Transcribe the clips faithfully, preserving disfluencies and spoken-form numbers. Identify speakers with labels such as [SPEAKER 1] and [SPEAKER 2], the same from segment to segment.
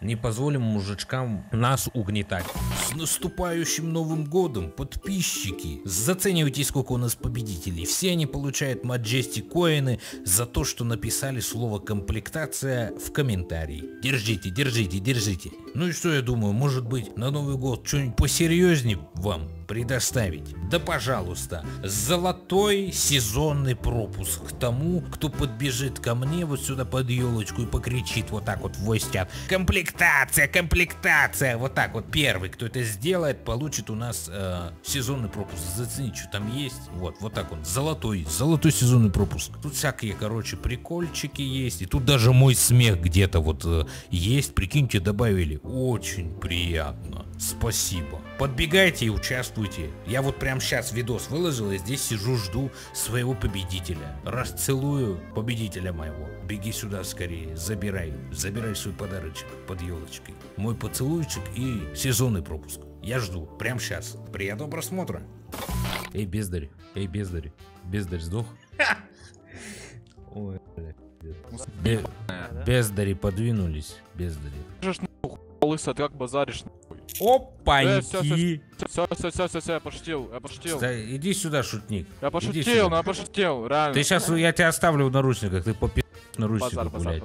[SPEAKER 1] Не позволим мужичкам нас угнетать. С наступающим Новым годом, подписчики! Заценивайте, сколько у нас победителей. Все они получают Majestic коины за то, что написали слово комплектация в комментарии. Держите, держите, держите. Ну и что я думаю, может быть на Новый год что-нибудь посерьезнее вам предоставить? Да пожалуйста, золотой сезонный пропуск к тому, кто подбежит ко мне вот сюда под елочку и покричит вот так вот в войстят: комплектация, комплектация. Вот так вот первый, кто это сделает, получит у нас э, сезонный пропуск. Зацените, что там есть. Вот, вот так вот, золотой, золотой сезонный пропуск. Тут всякие, короче, прикольчики есть. И тут даже мой смех где-то вот э, есть. Прикиньте, добавили. Очень приятно. Спасибо. Подбегайте и участвуйте. Я вот прям сейчас видос выложил, и здесь сижу, жду своего победителя. Расцелую победителя моего. Беги сюда скорее, забирай. Забирай свой подарочек под елочкой. Мой поцелуйчик и сезонный пропуск. Я жду. Прям сейчас. Приятного просмотра. Эй, бездарь. Эй, бездарь. Бездарь сдох. Ой, бля. Бездари подвинулись. Бездари.
[SPEAKER 2] Лысый, ты как базаришь?
[SPEAKER 1] Опаньки!
[SPEAKER 2] Все, все, все, все, все, я пошутил, я пошутил.
[SPEAKER 1] Иди сюда, шутник.
[SPEAKER 2] Я пошутил, ну я пошутил, реально.
[SPEAKER 1] Ты сейчас, я тебя оставлю в наручниках, ты попи в наручниках, блядь.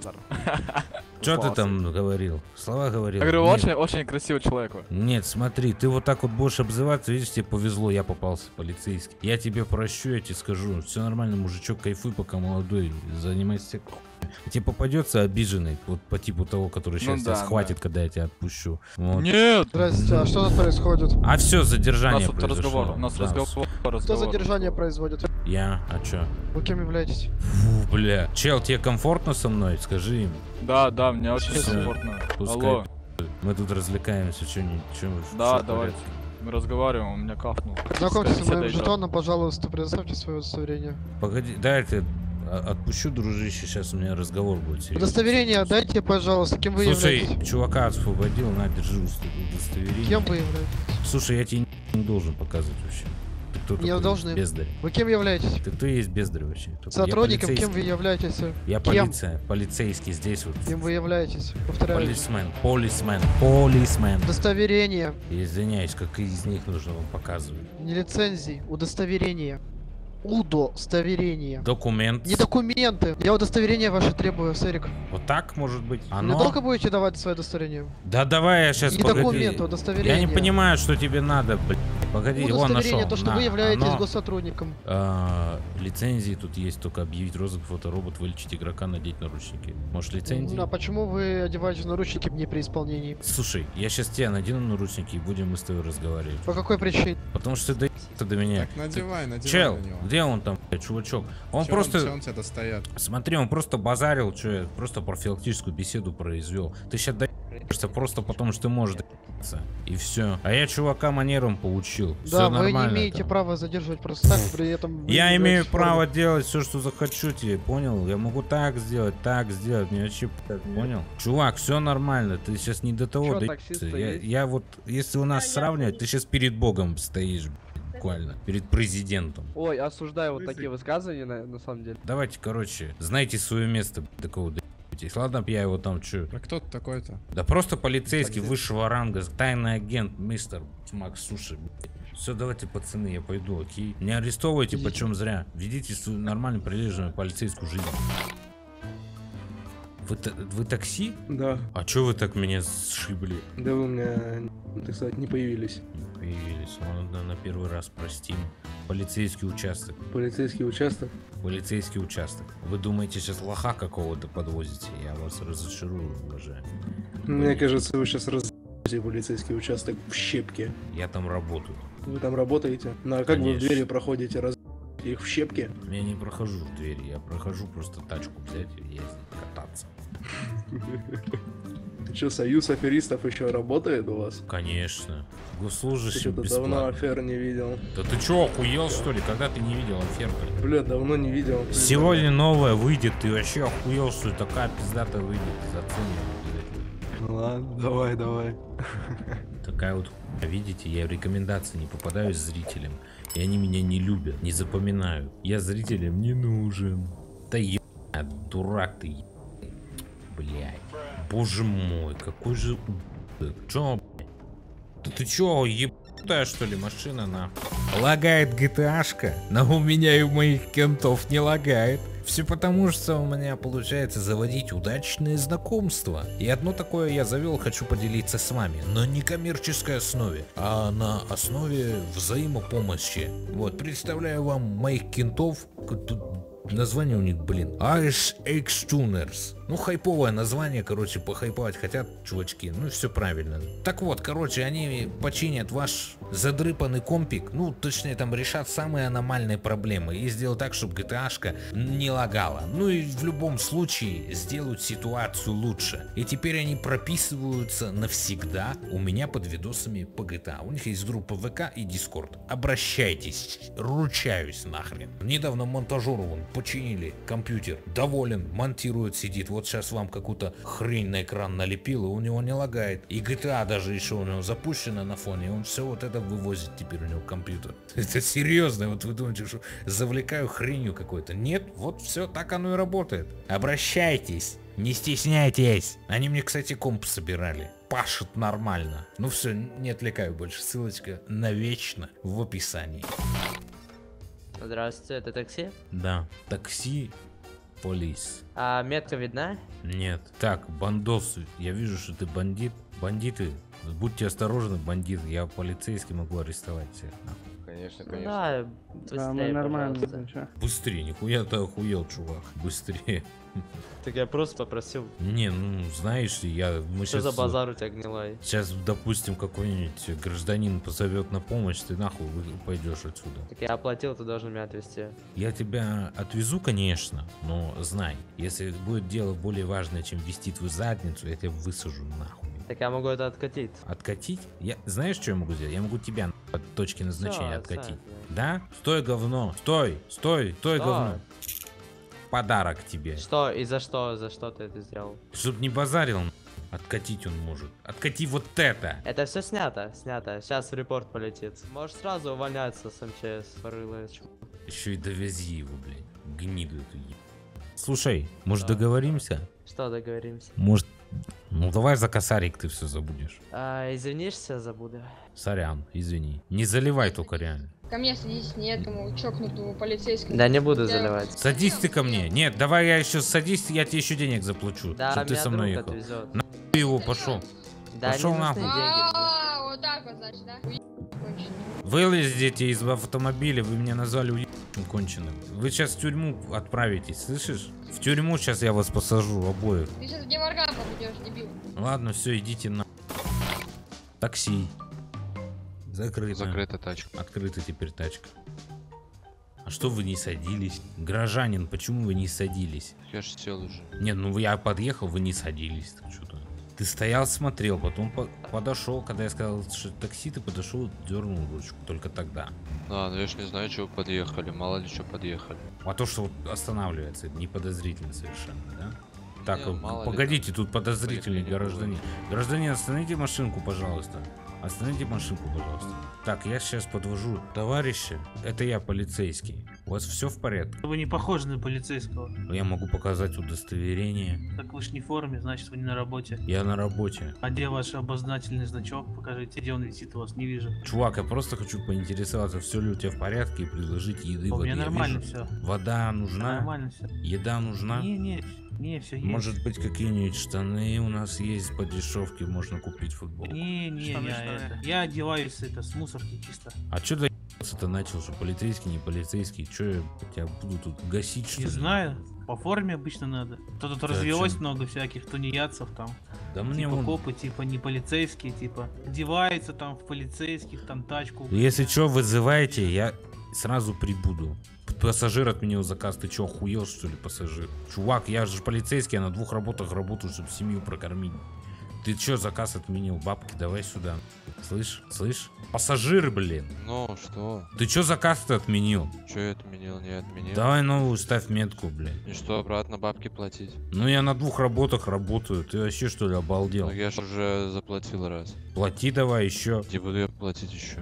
[SPEAKER 1] Что ты там говорил? Слова говорил?
[SPEAKER 2] Я говорю, очень, очень красивый человек.
[SPEAKER 1] Нет, смотри, ты вот так вот будешь обзываться, видишь, тебе повезло, я попался полицейский. Я тебе прощу, я тебе скажу, все нормально, мужичок, кайфуй, пока молодой, занимайся. Тебе попадется обиженный, вот по типу того, который сейчас ну, тебя да, схватит, да. когда я тебя отпущу. Вот.
[SPEAKER 2] Нет!
[SPEAKER 3] Здрасте, а что тут происходит?
[SPEAKER 1] А все, задержание
[SPEAKER 2] у нас разговор, у нас да. разговор, разговор.
[SPEAKER 3] Кто задержание производит?
[SPEAKER 1] Я, а чё?
[SPEAKER 3] Вы кем являетесь?
[SPEAKER 1] Фу, бля. Чел, тебе комфортно со мной? Скажи им.
[SPEAKER 2] Да, да, мне очень все. комфортно.
[SPEAKER 1] Пускай.
[SPEAKER 2] Алло.
[SPEAKER 1] Мы тут развлекаемся, чё не... Чё,
[SPEAKER 2] да, чё давайте. Мы разговариваем, он меня кахнул.
[SPEAKER 3] Знакомьтесь с моим жетоном, пожалуйста, предоставьте свое удостоверение.
[SPEAKER 1] Погоди, дай ты... Отпущу, дружище, сейчас у меня разговор будет серьезный.
[SPEAKER 3] Удостоверение отдайте, пожалуйста, кем вы
[SPEAKER 1] Слушай,
[SPEAKER 3] являетесь?
[SPEAKER 1] Слушай, чувака освободил, на, держи удостоверение.
[SPEAKER 3] Кем вы являетесь?
[SPEAKER 1] Слушай, я тебе не должен показывать вообще. Ты кто
[SPEAKER 3] не
[SPEAKER 1] такой?
[SPEAKER 3] должны.
[SPEAKER 1] Бездарь.
[SPEAKER 3] Вы кем являетесь?
[SPEAKER 1] Ты кто есть бездарь вообще? Только
[SPEAKER 3] сотрудником, кем вы являетесь?
[SPEAKER 1] Я
[SPEAKER 3] кем?
[SPEAKER 1] полиция, полицейский здесь вот.
[SPEAKER 3] Кем вы являетесь? Повторяю.
[SPEAKER 1] Полисмен, полисмен, полисмен.
[SPEAKER 3] Удостоверение.
[SPEAKER 1] Я извиняюсь, как из них нужно вам показывать.
[SPEAKER 3] Не лицензии, удостоверение. Удостоверение.
[SPEAKER 1] Документ.
[SPEAKER 3] Не документы. Я удостоверение ваше требую, Сэрик.
[SPEAKER 1] Вот так может быть?
[SPEAKER 3] Оно... Вы долго будете давать свое удостоверение?
[SPEAKER 1] Да давай я сейчас.
[SPEAKER 3] Не
[SPEAKER 1] погоди.
[SPEAKER 3] документы, удостоверение.
[SPEAKER 1] Я не понимаю, что тебе надо, блядь. Погоди, его нашел.
[SPEAKER 3] То, что
[SPEAKER 1] На,
[SPEAKER 3] вы являетесь
[SPEAKER 1] оно...
[SPEAKER 3] госсотрудником.
[SPEAKER 1] А, лицензии тут есть, только объявить розыск, фоторобот, вылечить игрока, надеть наручники. Может, лицензии?
[SPEAKER 3] Ну, а почему вы одеваете наручники не при исполнении?
[SPEAKER 1] Слушай, я сейчас тебя надену наручники и будем мы с тобой разговаривать.
[SPEAKER 3] По какой причине?
[SPEAKER 1] Потому что ты до, до меня.
[SPEAKER 4] Так, надевай, надевай.
[SPEAKER 1] Чел,
[SPEAKER 4] на него.
[SPEAKER 1] где он там, блядь, чувачок? Он
[SPEAKER 4] Чё
[SPEAKER 1] просто...
[SPEAKER 4] Он, чё он тебя достает?
[SPEAKER 1] Смотри, он просто базарил, что я просто профилактическую беседу произвел. Ты сейчас даешься просто потому, что ты можешь доебаться. И все. А я чувака манером поучил.
[SPEAKER 3] Да,
[SPEAKER 1] всё
[SPEAKER 3] вы не имеете
[SPEAKER 1] там.
[SPEAKER 3] права задерживать просто так, при этом...
[SPEAKER 1] Я имею право делать все, что захочу, тебе, понял? Я могу так сделать, так сделать, мне вообще, понял? Чувак, все нормально, ты сейчас не до того доебаться. Я, я вот, если у нас сравнивать, ты сейчас перед Богом стоишь, буквально, перед президентом.
[SPEAKER 5] Ой, осуждаю вот такие высказывания, на, на самом деле.
[SPEAKER 1] Давайте, короче, знайте свое место, такого доебаться. Ладно, я его там чё.
[SPEAKER 4] А кто ты такой-то?
[SPEAKER 1] Да просто полицейский высшего ранга, тайный агент, мистер Макс Суши. Все, давайте, пацаны, я пойду, окей? Не арестовывайте почем зря. Ведите свою нормальную, прилежную полицейскую жизнь. Вы, вы такси?
[SPEAKER 6] Да.
[SPEAKER 1] А чё вы так меня сшибли?
[SPEAKER 6] Да вы у меня, так сказать, не появились.
[SPEAKER 1] Не появились. Ладно, на первый раз простим. Полицейский участок.
[SPEAKER 6] Полицейский участок?
[SPEAKER 1] Полицейский участок. Вы думаете, сейчас лоха какого-то подвозите? Я вас разочарую, уважаемый.
[SPEAKER 6] Мне кажется, вы сейчас разъебете полицейский участок в щепки.
[SPEAKER 1] Я там работаю.
[SPEAKER 6] Вы там работаете? Ну а как
[SPEAKER 1] Конечно.
[SPEAKER 6] вы в двери проходите, раз их в щепки?
[SPEAKER 1] Я не прохожу в двери, я прохожу просто тачку взять и ездить, кататься.
[SPEAKER 6] Что, союз аферистов еще работает у вас?
[SPEAKER 1] Конечно. Госслужащий
[SPEAKER 6] Что-то
[SPEAKER 1] бесплатно.
[SPEAKER 6] давно афер не видел.
[SPEAKER 1] Да ты чё, охуел что ли? Когда ты не видел афер-то?
[SPEAKER 6] Бля, давно не видел.
[SPEAKER 1] Сегодня новая выйдет, ты вообще охуел, что такая пиздатая выйдет, заценил.
[SPEAKER 6] Ну ладно, давай, давай.
[SPEAKER 1] Такая вот, видите, я в рекомендации не попадаюсь зрителям, и они меня не любят, не запоминают. Я зрителям не нужен. Да ебать, дурак ты, ебать. Блядь, Боже мой, какой же ублюдок. Чё, блядь? Да ты чё, ебутая что ли машина, нахуй? Лагает джи ти эй-шка, но у меня и у моих кентов не лагает. Все потому, что у меня получается заводить удачные знакомства. И одно такое я завел, хочу поделиться с вами. На некоммерческой основе, а на основе взаимопомощи. Вот, представляю вам моих кентов. Тут название у них, блин, Irish X-Tuners. Ну, хайповое название, короче, похайповать хотят чувачки. Ну, все правильно. Так вот, короче, они починят ваш задрыпанный компик. Ну, точнее, там решат самые аномальные проблемы. И сделают так, чтобы джи ти эй-шка не лагала. Ну и в любом случае сделают ситуацию лучше. И теперь они прописываются навсегда у меня под видосами по джи ти эй. У них есть группа вэ ка и Discord. Обращайтесь. Ручаюсь нахрен. Недавно монтажеру вон починили компьютер. Доволен. Монтирует, сидит. Вот сейчас вам какую-то хрень на экран налепил, и у него не лагает. И джи ти эй даже еще у него запущена на фоне, и он все вот это вывозит теперь у него компьютер. Это серьезно, вот вы думаете, что завлекаю хренью какой-то. Нет, вот все, так оно и работает. Обращайтесь, не стесняйтесь. Они мне, кстати, комп собирали. Пашет нормально. Ну все, не отвлекаю больше. Ссылочка навечно в описании.
[SPEAKER 5] Здравствуйте, это такси?
[SPEAKER 1] Да, такси. Полис.
[SPEAKER 5] А метка видна?
[SPEAKER 1] Нет. Так, бандос, я вижу, что ты бандит. Бандиты, будьте осторожны, бандиты. Я полицейский, могу арестовать всех.
[SPEAKER 7] Конечно,
[SPEAKER 5] Ну,
[SPEAKER 7] конечно.
[SPEAKER 5] да,
[SPEAKER 8] Да, мы
[SPEAKER 5] быстрее,
[SPEAKER 8] нормально,
[SPEAKER 5] пожалуйста.
[SPEAKER 8] ничего.
[SPEAKER 1] Быстрее, нихуя ты охуел, чувак. Быстрее.
[SPEAKER 5] Так я просто попросил.
[SPEAKER 1] Не, ну знаешь, я мы
[SPEAKER 5] Что
[SPEAKER 1] сейчас.
[SPEAKER 5] за базар у тебя гнилой?
[SPEAKER 1] Сейчас, допустим, какой-нибудь гражданин позовет на помощь, ты нахуй пойдешь отсюда.
[SPEAKER 5] Так я оплатил, ты должен меня отвезти.
[SPEAKER 1] Я тебя отвезу, конечно, но знай, если будет дело более важное, чем вести твою задницу, я тебя высажу нахуй.
[SPEAKER 5] Так я могу это откатить.
[SPEAKER 1] Откатить? Я, знаешь, что я могу сделать? Я могу тебя от точки назначения
[SPEAKER 5] Всё,
[SPEAKER 1] откатить.
[SPEAKER 5] всё,
[SPEAKER 1] Да? Стой, говно. Стой, стой, стой,
[SPEAKER 5] Что?
[SPEAKER 1] говно. Подарок тебе.
[SPEAKER 5] Что и за что? За что ты это сделал?
[SPEAKER 1] Чтоб не базарил, откатить он может. Откати вот это.
[SPEAKER 5] Это все снято, снято. Сейчас в репорт полетит. Можешь сразу увольняться с эм че эс, рыло.
[SPEAKER 1] Еще и довези его, блядь. Гниду эту е... Слушай, может
[SPEAKER 5] Да.
[SPEAKER 1] договоримся?
[SPEAKER 5] Что договоримся?
[SPEAKER 1] Может... Ну давай за косарик ты все забудешь.
[SPEAKER 5] А, извинишься, забуду.
[SPEAKER 1] Сорян, извини. Не заливай только реально.
[SPEAKER 9] Ко мне садись, не этому чокнутому полицейскому.
[SPEAKER 5] Да не буду
[SPEAKER 9] Я-
[SPEAKER 5] заливать.
[SPEAKER 1] Садись ты ко мне. Нет, давай я еще садись, я тебе еще денег заплачу.
[SPEAKER 5] Да,
[SPEAKER 1] чтоб ты
[SPEAKER 5] меня
[SPEAKER 1] со мной
[SPEAKER 5] друг
[SPEAKER 1] ехал.
[SPEAKER 5] отвезет.
[SPEAKER 1] Ты его пошел.
[SPEAKER 5] Да,
[SPEAKER 1] Пошел
[SPEAKER 5] не нужны
[SPEAKER 1] нахуй.
[SPEAKER 5] деньги.
[SPEAKER 9] А, вот так вот, значит, да? Уеб конченый.
[SPEAKER 1] Вылезите из автомобиля, вы меня назвали уебанным конченым. Вы сейчас в тюрьму отправитесь, слышишь? В тюрьму сейчас я вас посажу обоих.
[SPEAKER 9] Ты сейчас в Деморган попадешь, дебил.
[SPEAKER 1] Ладно, все, идите на... Такси. Закрыто.
[SPEAKER 7] Закрыта тачка.
[SPEAKER 1] Открыта теперь тачка. А что вы не садились? Гражданин, почему вы не садились?
[SPEAKER 7] Я ж сел уже.
[SPEAKER 1] Нет, ну я подъехал, вы не садились. Так что-то. Ты стоял, смотрел, потом по подошел, когда я сказал, что такси, ты подошел, дернул ручку. Только тогда.
[SPEAKER 7] А, ну я ж не знаю, чего подъехали. Мало ли что подъехали.
[SPEAKER 1] А то, что вот останавливается, это не подозрительно совершенно, да? Так,
[SPEAKER 7] Не, мало ли
[SPEAKER 1] погодите, тут подозрительный
[SPEAKER 7] поехали, не
[SPEAKER 1] гражданин. Гражданин, остановите машинку, пожалуйста. Остановите машинку, пожалуйста. Так, я сейчас подвожу товарища. Это я, полицейский. У вас все в порядке?
[SPEAKER 8] Вы не похожи на полицейского.
[SPEAKER 1] Я могу показать удостоверение.
[SPEAKER 8] Так вы ж не в форме, значит вы не на работе.
[SPEAKER 1] Я на работе.
[SPEAKER 8] А где ваш обозначительный значок? Покажите, где он висит у вас, не вижу.
[SPEAKER 1] Чувак, я просто хочу поинтересоваться, все ли у тебя в порядке, и предложить еды.
[SPEAKER 8] У
[SPEAKER 1] воды.
[SPEAKER 8] меня
[SPEAKER 1] Я
[SPEAKER 8] нормально
[SPEAKER 1] вижу,
[SPEAKER 8] все.
[SPEAKER 1] Вода нужна?
[SPEAKER 8] Нормально все.
[SPEAKER 1] Еда нужна?
[SPEAKER 8] Не, не, не, все есть.
[SPEAKER 1] Может быть, какие-нибудь штаны у нас есть по дешевке, можно купить футболку.
[SPEAKER 8] Не, не,
[SPEAKER 10] Штаны,
[SPEAKER 8] я
[SPEAKER 10] штаны.
[SPEAKER 8] это. Я одеваюсь это с мусорки чисто.
[SPEAKER 1] А чё ты ебаться-то начал, что полицейский, не полицейский? Чё я тебя буду тут гасить, что
[SPEAKER 8] Не
[SPEAKER 1] ли?
[SPEAKER 8] знаю. По форме обычно надо. То тут
[SPEAKER 1] Да,
[SPEAKER 8] развелось
[SPEAKER 1] чё?
[SPEAKER 8] много всяких тунеядцев там.
[SPEAKER 1] Да мне
[SPEAKER 8] Типа
[SPEAKER 1] вон...
[SPEAKER 8] копы, типа не полицейские, типа одеваются там в полицейских, там тачку.
[SPEAKER 1] Если чё, вызывайте, я сразу прибуду. Пассажир отменил заказ, ты чё, охуел, что ли, пассажир? Чувак, я же полицейский, я на двух работах работаю, чтобы семью прокормить. Ты чё, заказ отменил? Бабки давай сюда. Слышь, слышь? Пассажир, блин.
[SPEAKER 7] Ну, что?
[SPEAKER 1] Ты чё заказ-то отменил?
[SPEAKER 7] Че я отменил, не отменил?
[SPEAKER 1] Давай новую ставь метку, блин.
[SPEAKER 7] И что, обратно бабки платить?
[SPEAKER 1] Ну я на двух работах работаю, ты вообще что ли обалдел?
[SPEAKER 7] Ну я ж уже заплатил раз.
[SPEAKER 1] Плати давай еще.
[SPEAKER 7] Где буду я платить еще?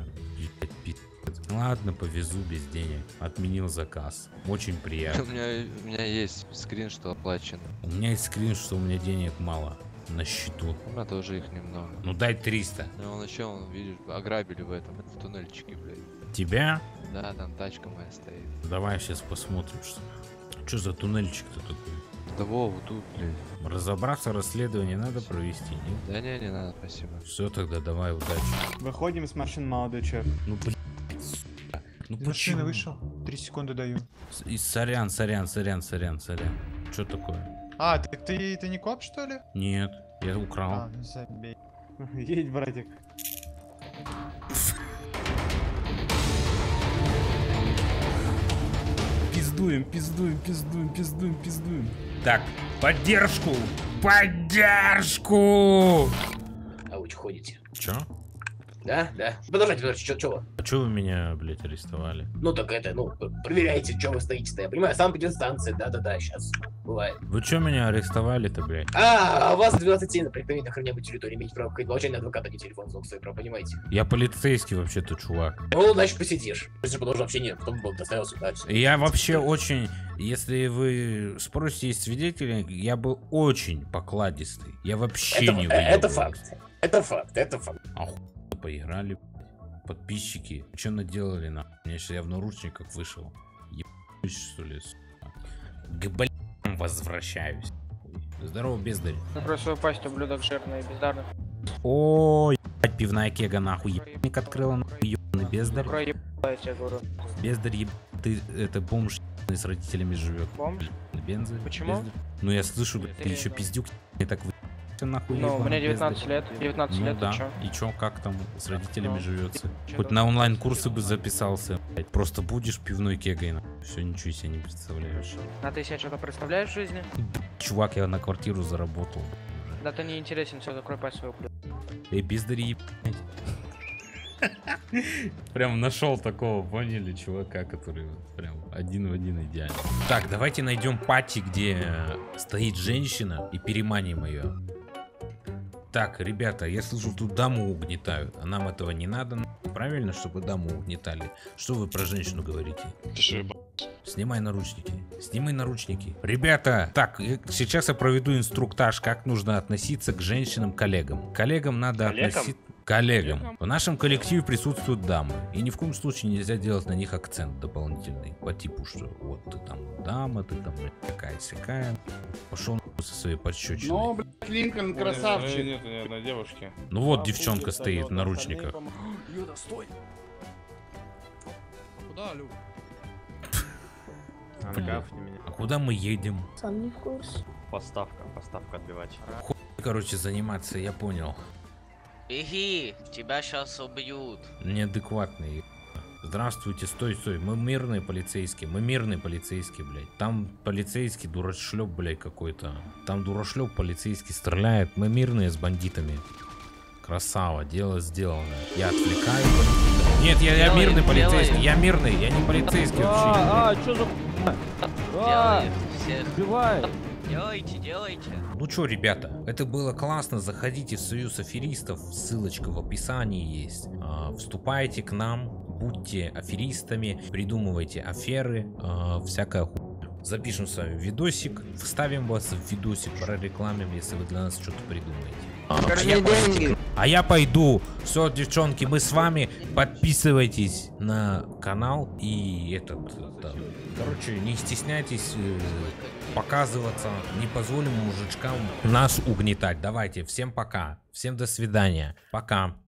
[SPEAKER 1] Ладно, повезу без денег. Отменил заказ. Очень приятно.
[SPEAKER 7] У меня, у меня есть скрин, что оплачено.
[SPEAKER 1] У меня есть скрин, что у меня денег мало. на счету?
[SPEAKER 7] У меня тоже их немного.
[SPEAKER 1] Ну дай триста.
[SPEAKER 7] Ну, он еще, он, видишь, ограбили в этом, в туннельчике, блядь.
[SPEAKER 1] Тебя?
[SPEAKER 7] Да, там тачка моя стоит.
[SPEAKER 1] Давай сейчас посмотрим, что. Что за туннельчик-то такой?
[SPEAKER 7] Да во, вот тут, блядь.
[SPEAKER 1] Разобраться, расследование надо провести, нет?
[SPEAKER 7] Да не, не надо, спасибо.
[SPEAKER 1] Все, тогда давай, удачи.
[SPEAKER 10] Выходим с машин, молодой человек.
[SPEAKER 1] Ну, блин, сука. Ну
[SPEAKER 10] Машина
[SPEAKER 1] почему?
[SPEAKER 10] вышел. Три секунды даю.
[SPEAKER 1] С- И сорян, сорян, сорян, сорян, сорян. Что такое?
[SPEAKER 10] А, так ты, ты не коп, что ли?
[SPEAKER 1] Нет, я украл.
[SPEAKER 10] А, ну забей. Едь, братик.
[SPEAKER 1] Пиздуем, пиздуем, пиздуем, пиздуем, пиздуем. Так, поддержку! Поддержку!
[SPEAKER 6] А вы что ходите?
[SPEAKER 1] Чё?
[SPEAKER 6] Да, да. Продолжайте, продолжайте, что, что?
[SPEAKER 1] А чё вы меня, блядь, арестовали?
[SPEAKER 6] Ну так это, ну, проверяйте, что вы стоите-то. Я понимаю, сам станция, да-да-да, сейчас бывает.
[SPEAKER 1] Вы чё меня арестовали-то, блядь?
[SPEAKER 6] А, а у вас двенадцать семь на проникновение на охраняемой территории. Имеете право как молчание адвоката, а не телефон, залог свой прав, понимаете?
[SPEAKER 1] Я полицейский вообще-то, чувак.
[SPEAKER 6] Ну, значит, посидишь. Если продолжил общение, потом бы доставил сюда. всё.
[SPEAKER 1] Я вообще очень, если вы спросите, есть свидетели, я был очень покладистый. Я вообще
[SPEAKER 6] Это,
[SPEAKER 1] не
[SPEAKER 6] э, это
[SPEAKER 1] выебывался.
[SPEAKER 6] факт. Это факт, это факт.
[SPEAKER 1] Охуенно поиграли, подписчики. Что наделали, на? Мне сейчас я в наручниках вышел. Ебать, что ли, сука. К блям возвращаюсь. Здорово, бездарь.
[SPEAKER 11] Закрой свою пасть, ублюдок жирный и бездарный.
[SPEAKER 1] О, ебать, пивная кега, нахуй. Ебаник открыла, нахуй, ебаный бездарь.
[SPEAKER 11] Закрой ебать, я тебе говорю.
[SPEAKER 1] Бездарь, еб... ты, это бомж ебаный, с родителями живет.
[SPEAKER 11] Бомж?
[SPEAKER 1] Бензы.
[SPEAKER 11] Почему?
[SPEAKER 1] Бездарь. Ну я слышу, блядь, ты еще пиздюк, и так вы... нахуй,
[SPEAKER 11] Ну,
[SPEAKER 1] ебаный
[SPEAKER 11] мне девятнадцать
[SPEAKER 1] бездарь.
[SPEAKER 11] лет. девятнадцать
[SPEAKER 1] Ну
[SPEAKER 11] лет,
[SPEAKER 1] да.
[SPEAKER 11] и чё?
[SPEAKER 1] И чё, как там с родителями
[SPEAKER 11] Ну,
[SPEAKER 1] живется?
[SPEAKER 11] чё
[SPEAKER 1] Хоть
[SPEAKER 11] там?
[SPEAKER 1] на онлайн-курсы бы записался. блядь. Просто будешь пивной кегой. Все, ничего себе не представляешь.
[SPEAKER 11] А ты себе что-то представляешь в жизни?
[SPEAKER 1] Чувак, я на квартиру заработал.
[SPEAKER 11] Да ты не интересен, все, закрой пасть свою, ублюдок.
[SPEAKER 1] Эй, бездари, ебать. Прям нашел такого, поняли, чувака, который вот прям один в один идеально. Так, давайте найдем пати, где стоит женщина, и переманим ее. Так, ребята, я слышу, тут даму угнетают, а нам этого не надо. Правильно, чтобы даму угнетали? Что вы про женщину говорите? Снимай наручники. Снимай наручники. Ребята, так, э, сейчас я проведу инструктаж, как нужно относиться к женщинам-коллегам. Коллегам надо относиться... Коллегам. В нашем коллективе присутствуют дамы. И ни в коем случае нельзя делать на них акцент дополнительный. По типу, что вот ты там дама, ты там такая-сякая. Пошел со своей подщечиной.
[SPEAKER 10] Ну, блядь, Линкольн красавчик.
[SPEAKER 2] Нет, ни одной девушки.
[SPEAKER 1] Ну вот девчонка стоит в наручниках.
[SPEAKER 10] Юда, стой. Куда, Люк?
[SPEAKER 1] Бля. А куда мы едем?
[SPEAKER 9] Сам не в курсе.
[SPEAKER 5] Поставка, поставка отбивать.
[SPEAKER 1] Хуй, короче, заниматься, я понял.
[SPEAKER 11] Беги, тебя сейчас убьют.
[SPEAKER 1] Неадекватные. Здравствуйте, стой, стой. Мы мирные полицейские. Мы мирные полицейские, блядь. Там полицейский дурашлеп, блядь, какой-то. Там дурашлеп полицейский стреляет. Мы мирные с бандитами. Красава, дело сделано. Я отвлекаю бандита. Нет, я, я
[SPEAKER 11] Делай,
[SPEAKER 1] мирный полицейский.
[SPEAKER 11] делай.
[SPEAKER 1] Я мирный, я не полицейский вообще.
[SPEAKER 5] А, что за...
[SPEAKER 11] Делай всех.
[SPEAKER 5] Убивает.
[SPEAKER 11] Делайте, делайте.
[SPEAKER 1] Ну чё, ребята, это было классно. Заходите в Союз Аферистов, ссылочка в описании есть. А, вступайте к нам, будьте аферистами, придумывайте аферы, а, всякая хуйня. Запишем с вами видосик, вставим вас в видосик, прорекламим, если вы для нас что-то придумаете. А я, пойду, а я пойду. Все, девчонки, мы с вами. Подписывайтесь на канал и этот. Да. Короче, не стесняйтесь э, показываться. Не позволим мужичкам нас угнетать. Давайте, всем пока. Всем до свидания. Пока.